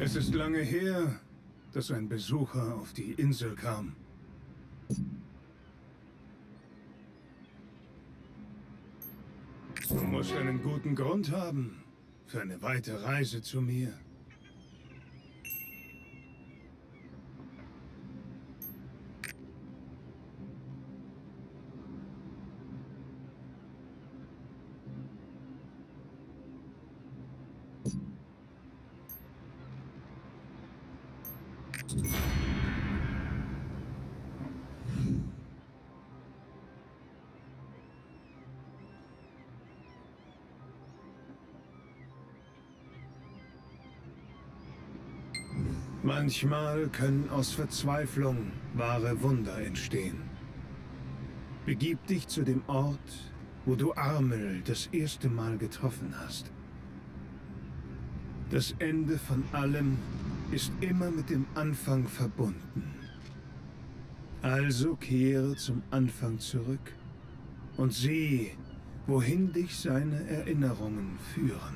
Es ist lange her, dass ein Besucher auf die Insel kam. Du musst einen guten Grund haben für eine weite Reise zu mir. Manchmal können aus Verzweiflung wahre Wunder entstehen. Begib dich zu dem Ort, wo du Armel das erste Mal getroffen hast. Das Ende von allem ist immer mit dem Anfang verbunden. Also kehre zum Anfang zurück und sieh, wohin dich seine Erinnerungen führen.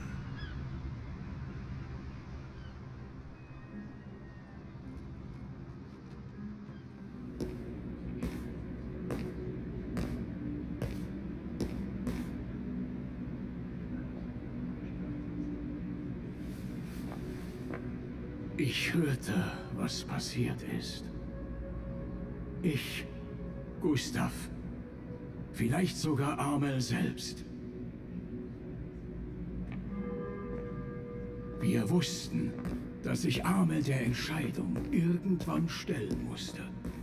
Ich hörte, was passiert ist. Ich, Gustav, vielleicht sogar Armel selbst. Wir wussten, dass sich Armel der Entscheidung irgendwann stellen musste.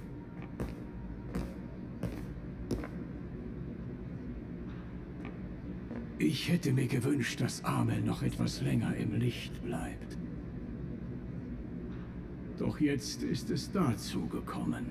Ich hätte mir gewünscht, dass Armel noch etwas länger im Licht bleibt. Doch jetzt ist es dazu gekommen.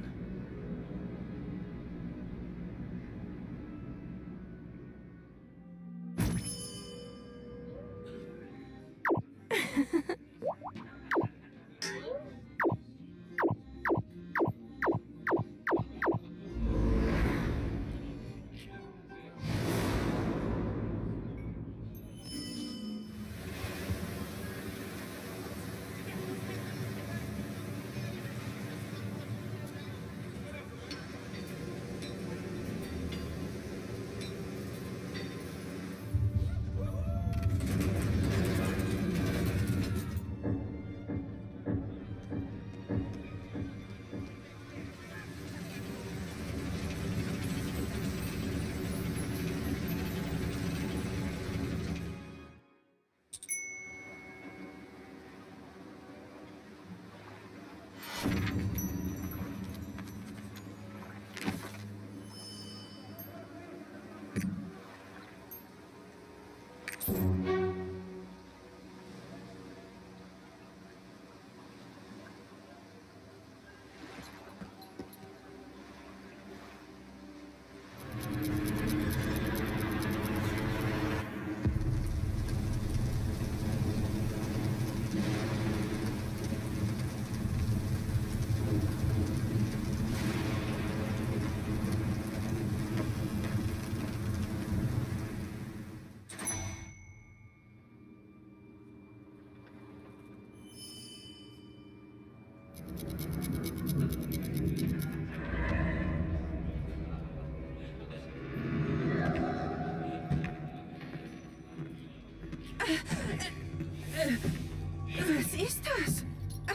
Was ist das?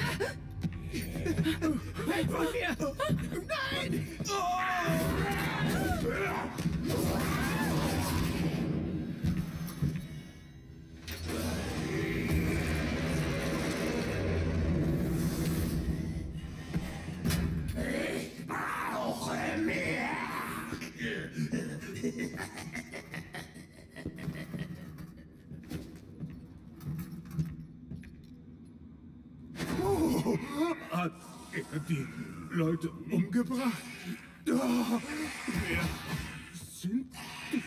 Weg von mir! Nein! Ich brauche mehr! Hat er die Leute umgebracht? Oh, wer sind die?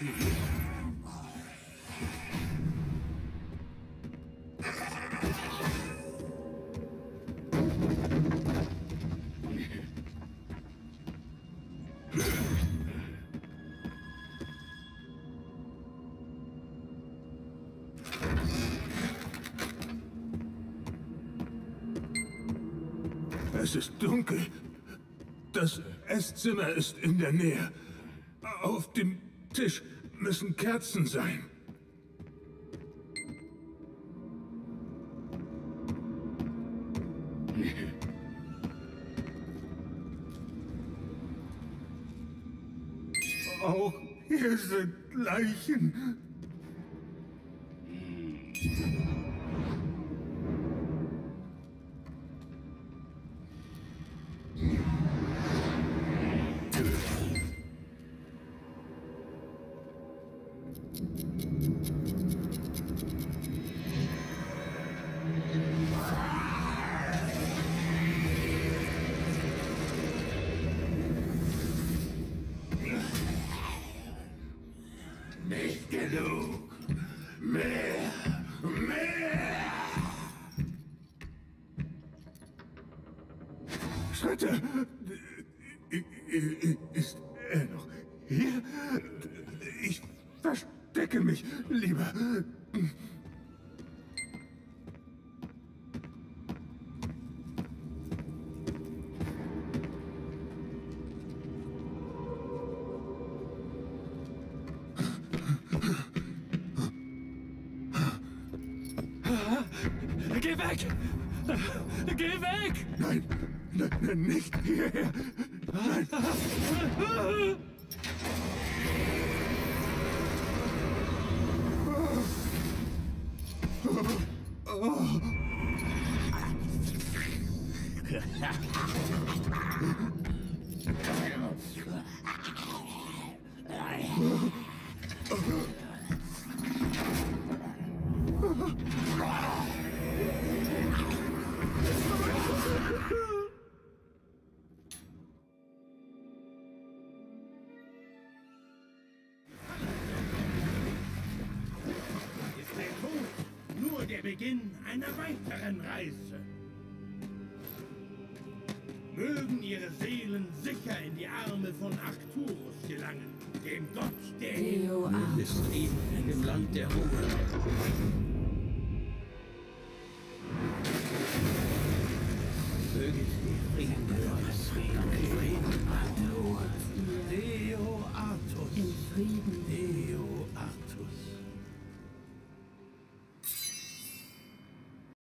Es ist dunkel. Das Esszimmer ist in der Nähe. Auf dem Tisch müssen Kerzen sein. Auch hier sind Leichen. Nicht genug. Mehr. Mehr. Schritte. Ist er noch hier? Ich verstecke mich lieber. Geh weg! Geh weg! Nein, nein, nicht hierher. Nein. Ist der Tod nur der Beginn einer weiteren Reise? Mögen ihre Seelen sicher in die Arme von Arcturus gelangen, dem Gott der Leo Ist Frieden in dem Land der Ruhe.